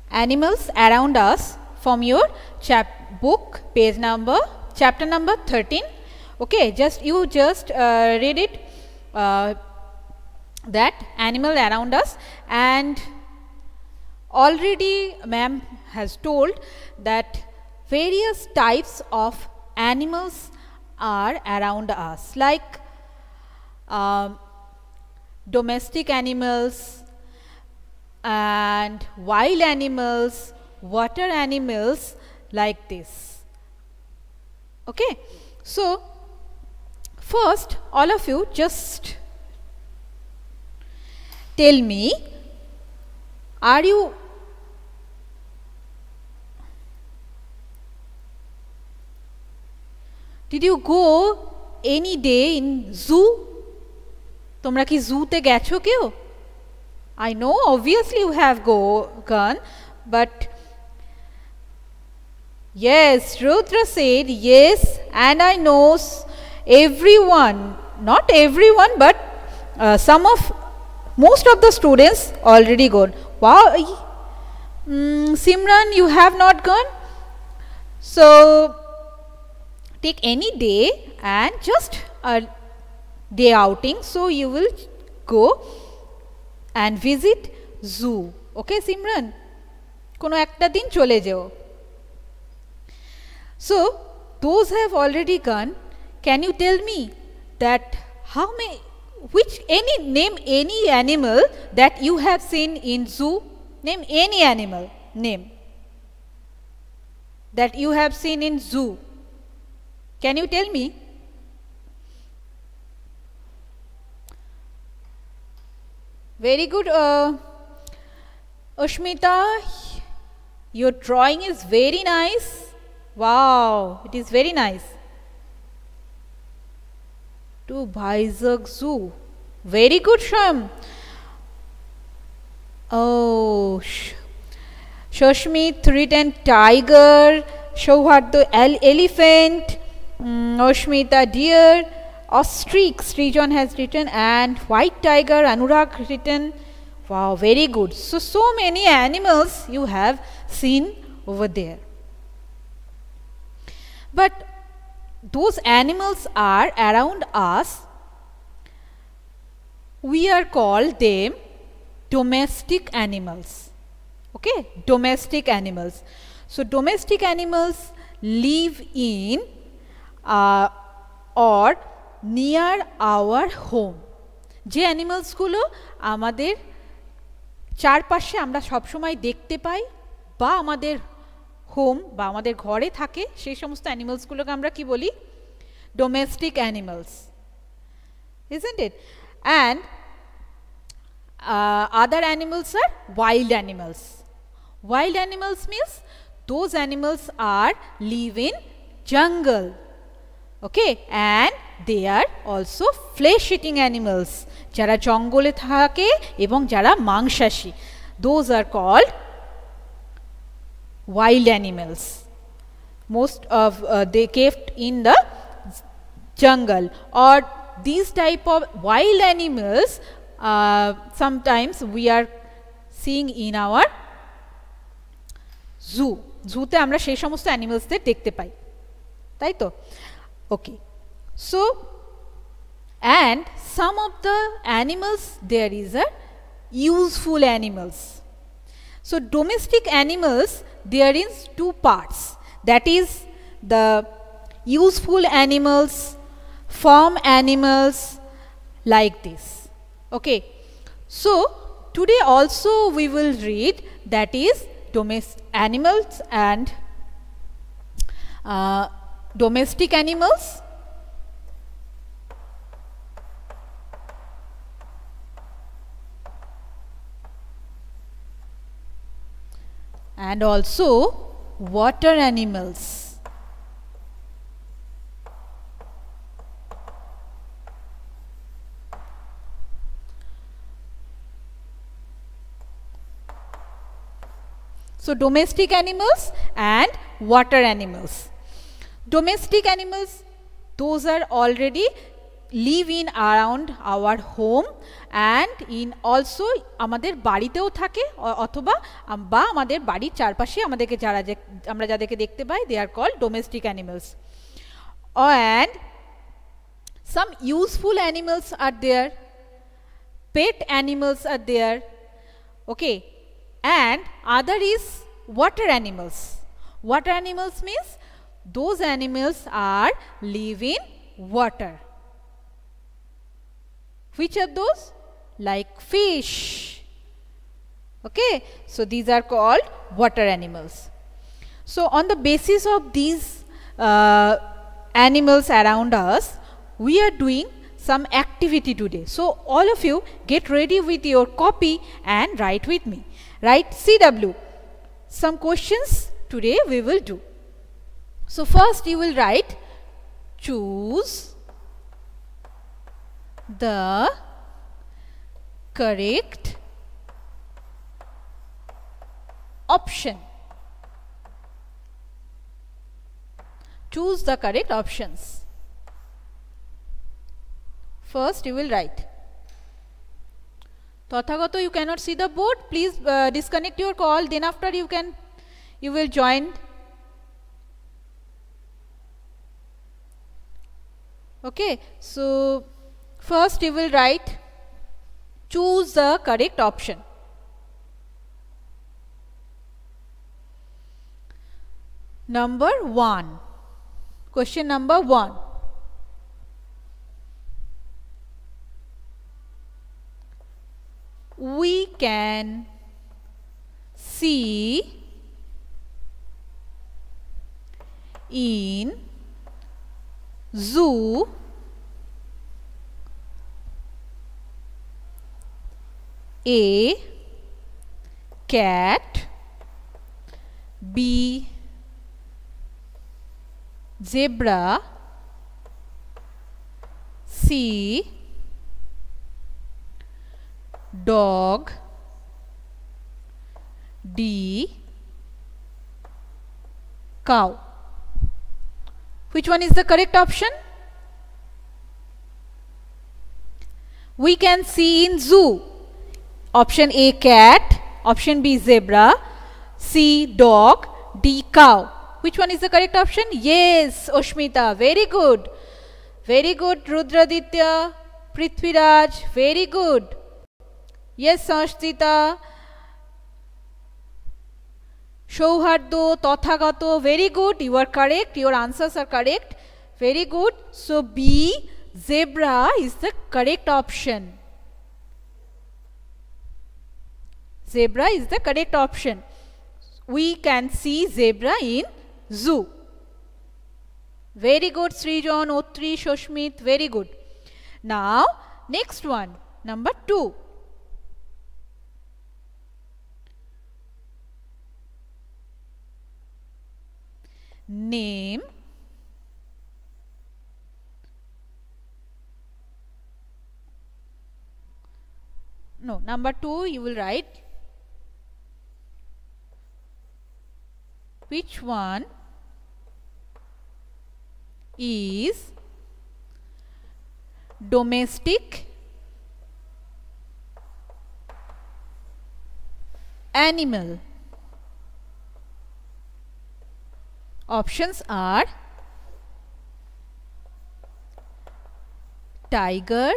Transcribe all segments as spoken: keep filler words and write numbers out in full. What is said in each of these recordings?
animals around us from your chap book, page number, chapter number thirteen. Okay, just you just uh, read it, uh, that animal around us, and already ma'am has told that various types of animals are around us, like uh, domestic animals and wild animals, water animals, like this. Okay, so first all of you just tell me, are you did you go any day in zoo? Tomra ki zoo te gecho keo? I know obviously you have go gone, but yes, Rudra said yes, and I know everyone, not everyone, but uh, some of most of the students already gone. Wow, mm, Simran, you have not gone. So take any day and just a day outing, so you will go and visit zoo. Okay, Simran? Kono ekta din chole jao. So those have already gone. Can you tell me that how many, which any, name any animal that you have seen in zoo? Name any animal, name, that you have seen in zoo. Can you tell me? Very good, uh, Ashmita, your drawing is very nice. Wow, it is very nice. To Vizag Zoo. Very good, Sham. Oh, Sh Shoshmit written tiger, Shauhardo elephant, um, Ashmita deer, ostrich, Srijan has written, and white tiger, Anurag written. Wow, very good. So, so many animals you have seen over there. But those animals are around us. We are called them domestic animals. Okay, domestic animals. So domestic animals live in uh, or near our home. যে animals গুলো আমাদের চারপাশে আমরা সবসময় দেখতে পাই বা আমাদের home বা আমাদের ঘরে থাকে, সেই সমস্ত অ্যানিমালস গুলোকে আমরা কি বলি? Domestic animals, isn't it? And uh, other animals are wild animals. Wild animals means those animals are live in jungle. Okay, and they are also flesh eating animals. যারা জঙ্গলে থাকে এবং যারা মাংসাশী, those are called wild animals. Most of uh, they kept in the jungle, or these type of wild animals uh, sometimes we are seeing in our zoo. zoo te amra shei somosto animals der dekhte pai, tai to? Okay, so and some of the animals there is a useful animals. So domestic animals there is two parts, that is the useful animals, farm animals, like this. Okay, so today also we will read, that is domestic animals and uh, domestic animals. And also water animals. So domestic animals and water animals. Domestic animals, those are already live in around our home and in also আমাদের বাড়িতেও থাকে অথবা বা আমাদের বাড়ির চারপাশে আমাদেরকে যারা আমরা যাদেরকে দেখতে পাই they are called domestic animals. And some useful animals are there, pet animals are there, okay, and other is water animals. Water animals means those animals are live in water. Which are those? Like fish. Okay, so these are called water animals. So on the basis of these uh, animals around us, we are doing some activity today. So all of you get ready with your copy and write with me. Write C W. Some questions today we will do. So first you will write, choose the correct option. Choose the correct options. First you will write. Tathagato, you cannot see the board. Please uh, disconnect your call. Then after you can, you will join. Okay. So first you will write, choose the correct option. Number one. Question number one. We can see in zoo A cat, B zebra, C dog, D cow. Which one is the correct option? We can see in zoo. Option A cat, option B zebra, C dog, D cow. Which one is the correct option? Yes, Oshmita, very good. Very good, Rudraditya, Prithviraj, very good. Yes, Sanshita, Shauhardo, Tathagato, very good. You are correct. Your answers are correct. Very good. So B, zebra is the correct option. Zebra is the correct option. We can see zebra in zoo. Very good, Srijan, Otri, Shoshmit, very good. Now, next one, number two. Name no, number two you will write, which one is domestic animal? Options are tiger,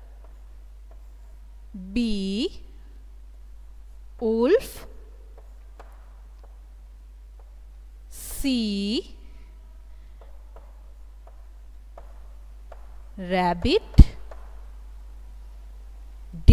B wolf, C rabbit, D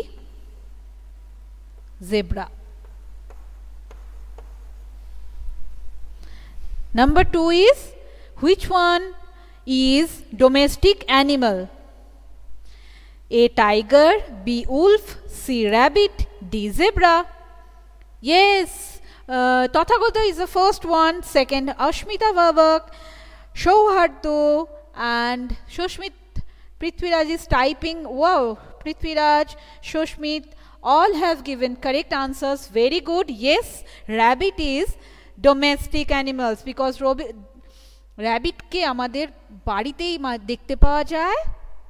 zebra. Number two is, which one is domestic animal? A tiger, B wolf, C rabbit, D zebra. Yes, uh, Tathagata is the first one, second Ashmita Vavak, Shauhardo and Shoshmit. Prithviraj is typing. Wow, Prithviraj, Shoshmit, all have given correct answers. Very good. Yes, rabbit is domestic animals because rabbit কে আমাদের বাড়িতেই দেখতে পাওয়া যায়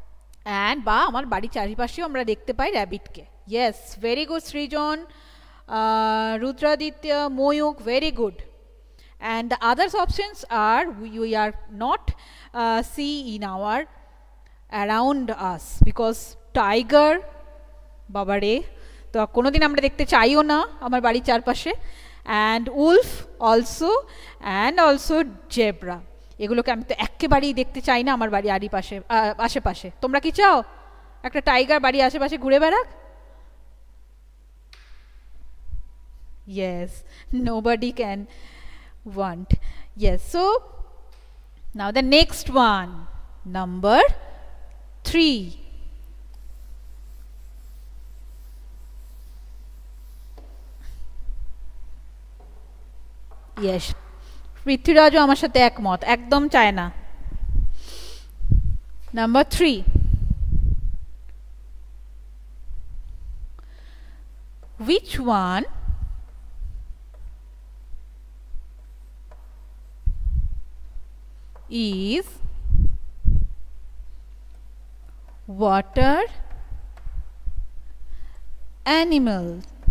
and বা আমার বাড়ির চারিপাশেও আমরা দেখতে পাই র্যাবিটকে। Yes, very good Srijan, Rudraditya, Mayukh, very good. And the other options are we, we are not uh, see in our around us because tiger babare তো কোনোদিন আমরা দেখতে চাইও না আমার বাড়ির চারপাশে, and wolf also and also zebra, এগুলোকে আমি তো একেবারেই দেখতে চাই না আমার বাড়ির আশেপাশে আশেপাশে। তোমরা কি চাও একটা টাইগার বাড়ির আশেপাশে ঘুরে বেড়াক? Yes, nobody can want. Yes, so now the next one, number three. Yes, পৃথ্বীরাজও আমার সাথে একমত, একদম চায় না। Number three, which one is water animal?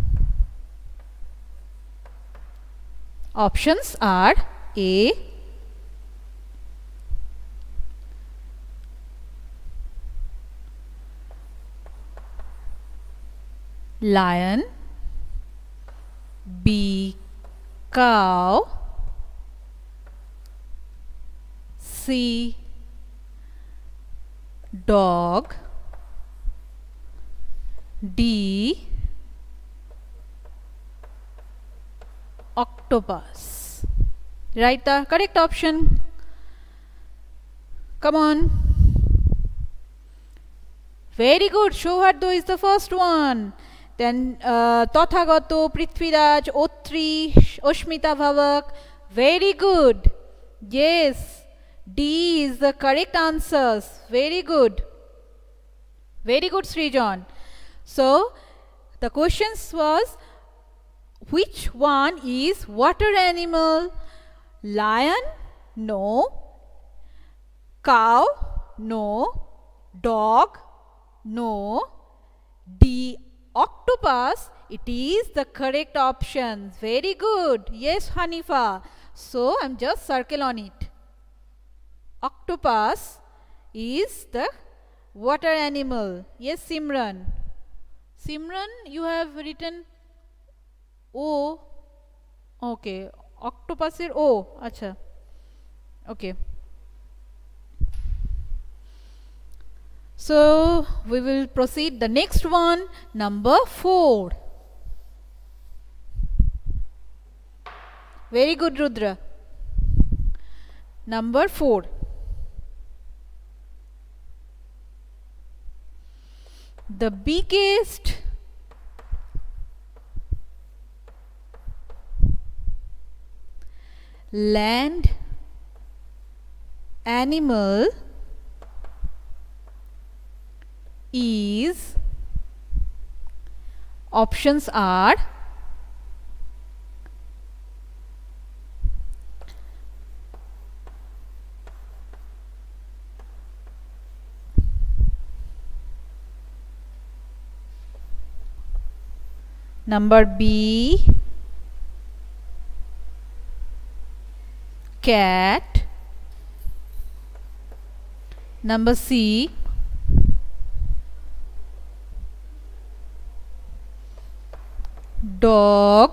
Options are A, lion, B, cow, C, dog, D, octopus. Write the correct option. Come on. Very good. Shouhardo is the first one. Then uh, Tathagato, Prithviraj, Otri, Oshmita Bhavak. Very good. Yes. D is the correct answers. Very good. Very good, Srijan. So the questions was, which one is water animal? Lion? No. Cow? No. Dog? No. D, octopus? It is the correct option. Very good. Yes, Hanifa. So I'm just circle on it. Octopus is the water animal. Yes, Simran. Simran, you have written O. Okay. Octopus is O. Acha. Okay. So we will proceed the next one, number four. Very good, Rudra. Number four. The biggest land animal is, options are number B, cat, number C, dog,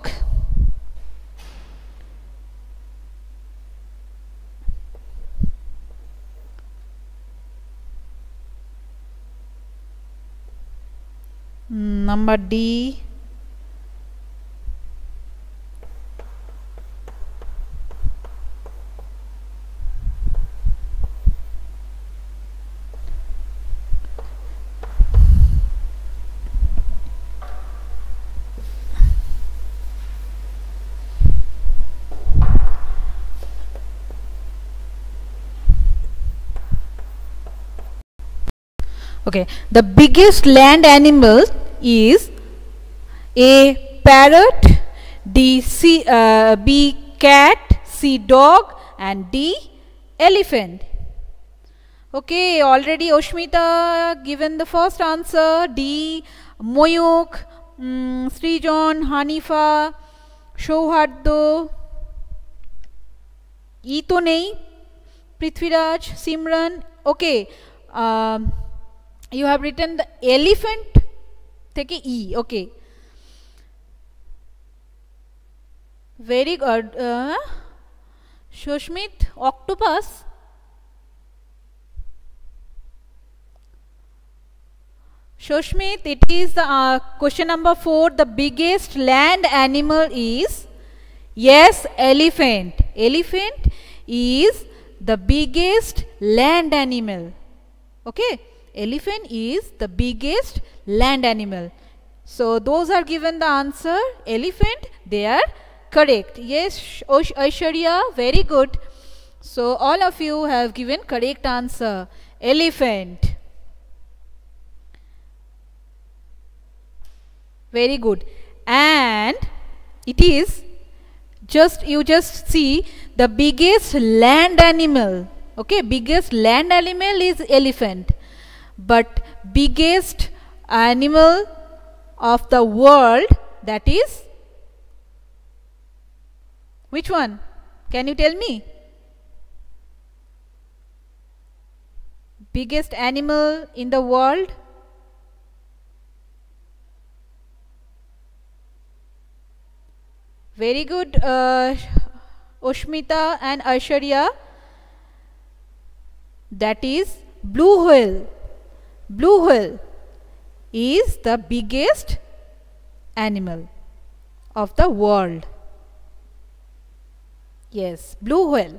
number D, okay, the biggest land animal is A, parrot, D, C, uh, B, cat, C, dog, and D, elephant. Okay, already Oshmita given the first answer. D. Moyuk, um, Srijan, Hanifa, Shouhardo. E to nei. Prithviraj, Simran. Okay, um, you have written the elephant. Theke E. Okay. Very good. Uh, Shoshmit, octopus. Shoshmit, it is the uh, question number four. The biggest land animal is, yes, elephant. Elephant is the biggest land animal. Okay, elephant is the biggest land animal. So those are given the answer. Elephant, they are correct. Yes, Aishwarya, very good. So all of you have given correct answer. Elephant. Very good. And it is just, you just see the biggest land animal. Okay, biggest land animal is elephant. But biggest animal of the world, that is, which one? Can you tell me? Biggest animal in the world? Very good, uh, Oshmita and Aishwarya. That is blue whale. Blue whale is the biggest animal of the world. Yes, blue whale.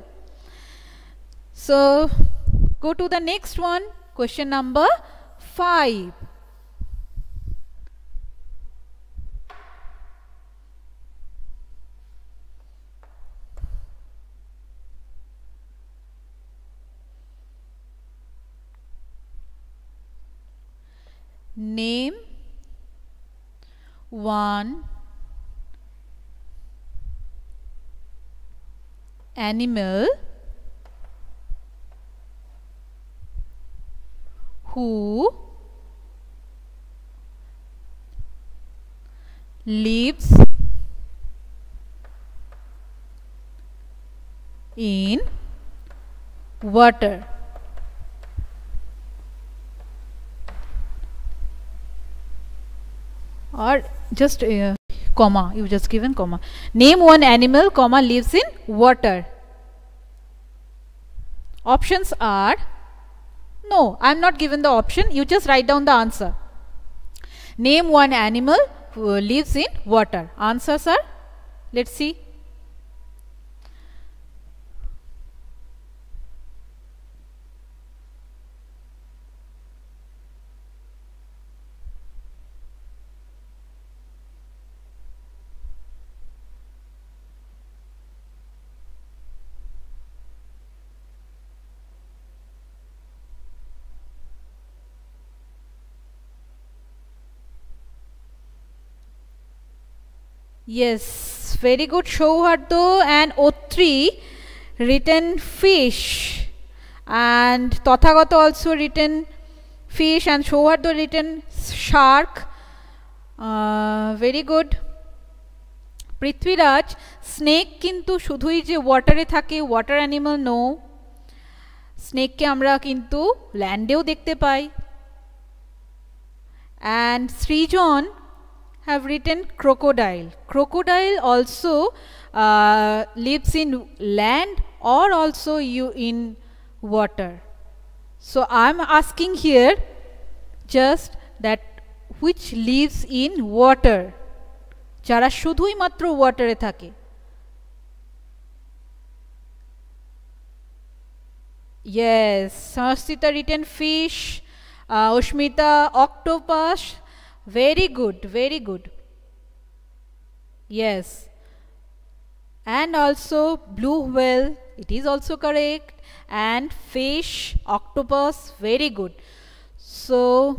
So, go to the next one. Question number five. Name one animal who lives in water. Or just uh, comma, you just given comma. Name one animal, comma, lives in water. Options are, no, I am not given the option, you just write down the answer. Name one animal who lives in water. Answers are, let's see. Yes, very good. Shouhardo and Otri written fish, and Tathagata also written fish, and Shouhardo written shark. Uh, very good. Prithviraj, snake kintu shudhui je water e thake, water animal no. Snake ke amra kintu land eo dekhte pai. And Srijan have written crocodile. Crocodile also uh, lives in land or also you in water. So I am asking here just that which lives in water. Jara shudhui matro water e thake. Yes, Sanskita written fish, uh, Oshmita octopus. Very good, very good. Yes. And also blue whale, it is also correct. And fish, octopus, very good. So,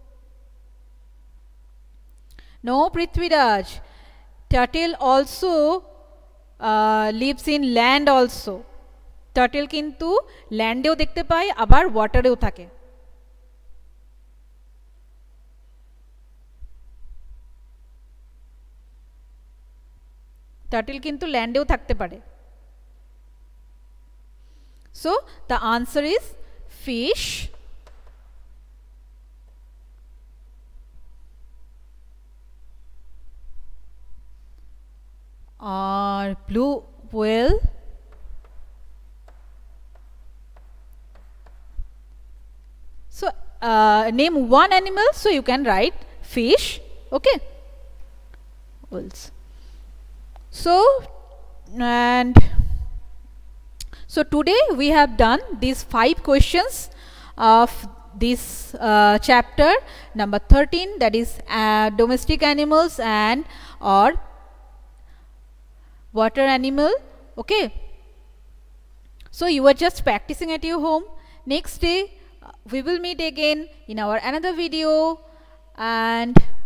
no, Prithviraj. Turtle also uh, lives in land also. Turtle কিন্তু ল্যান্ডেও দেখতে পায় আবার ওয়াটারেও থাকে। Turtle কিন্তু ল্যান্ডেও থাকতে পারে। So the answer is fish. Or blue whale, so uh, name one animal, so you can write fish. Okay, whales. So and so today we have done these five questions of this uh, chapter number thirteen, that is uh, domestic animals and or water animal. Okay, so you are just practicing at your home. Next day uh, we will meet again in our another video, and